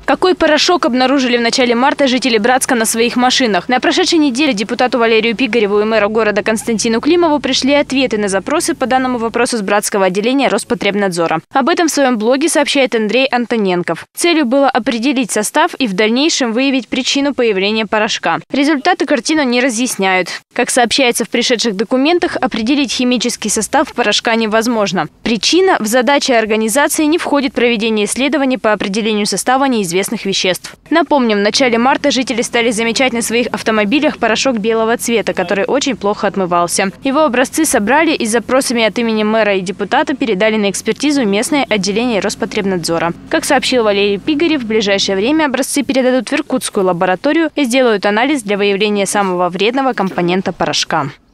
Какой порошок обнаружили в начале марта жители Братска на своих машинах? На прошедшей неделе депутату Валерию Пигареву и мэру города Константину Климову пришли ответы на запросы по данному вопросу с Братского отделения Роспотребнадзора. Об этом в своем блоге сообщает Андрей Антоненков. Целью было определить состав и в дальнейшем выявить причину появления порошка. Результаты картину не разъясняют. Как сообщается в пришедших документах, определить химический состав порошка невозможно. Причина – в задачи организации не входит проведение исследований по определению состава неизвестных веществ. Напомним, в начале марта жители стали замечать на своих автомобилях порошок белого цвета, который очень плохо отмывался. Его образцы собрали и с запросами от имени мэра и депутата передали на экспертизу местное отделение Роспотребнадзора. Как сообщил Валерий Пигарев, в ближайшее время образцы передадут в Иркутскую лабораторию и сделают анализ для выявления самого вредного компонента порошка.